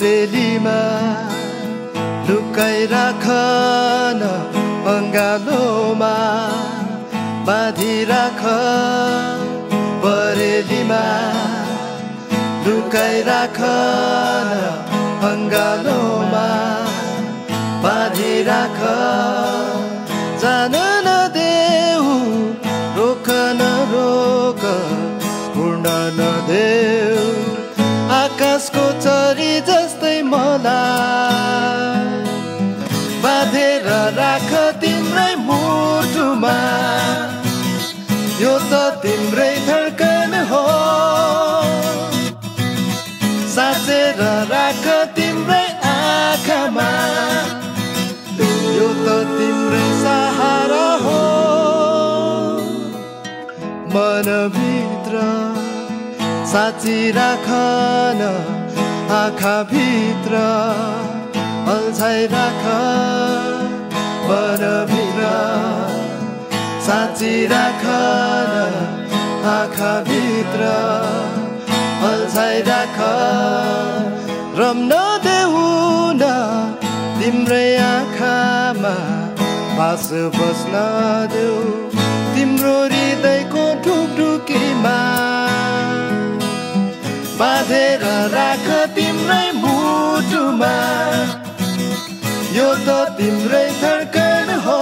परेलीमा लुकाई राख न अङ्गालोमा बाँधी राख परेलीमा लुकाई राख न अङ्गालोमा बाँधी राख जान नदेऊ रोक न रोक उड्न नदेऊ आकाशको चरी जस्तै मलाई बाँधेर राख तिम्रै मुटुमा यो त तिम्रै धड्कन हो साँचेर राख तिम्रै आँखामा यो त तिम्रै सहारा हो मनभित्र साँची राख न आँखाभित्र अल्झाइ राख मनभित्र साँची राख न आँखाभित्र अल्झाइ राख रम्न देऊ न तिम्रै आँखामा बास बस्न देऊ तिम्रो हृदयको ढुकढुकीमा बाँधेर राख तिम्रै मुटुमा यो त तिम्रै धड्कन हो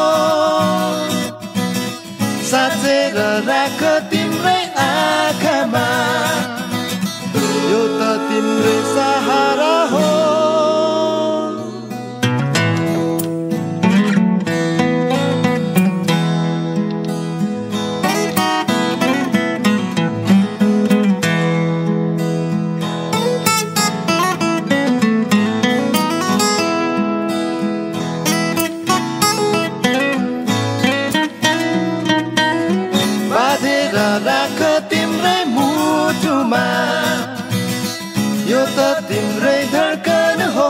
साँचेर राख तिम्रै आँखामा यो त तिम्रै सहारा हो राख तिम्रै मुटुमा यो त तिम्रै धड्कन हो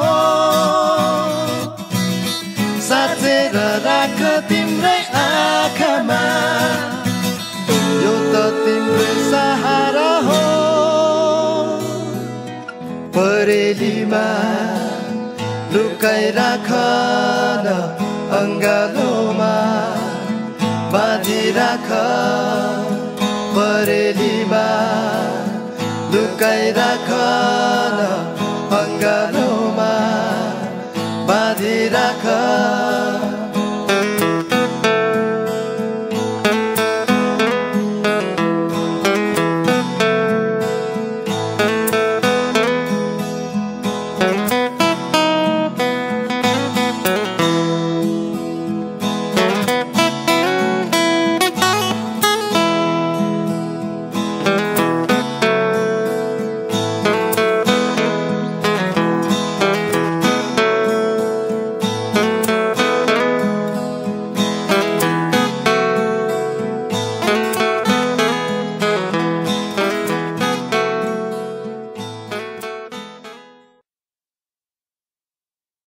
साँचेर राख तिम्रै आँखामा यो त तिम्रै सहारा हो परेलीमा लुकाई राख न अङ्गालोमा बाँधी राख परेलीमा लुकाई राख न अङ्गालोमा बाँधी राख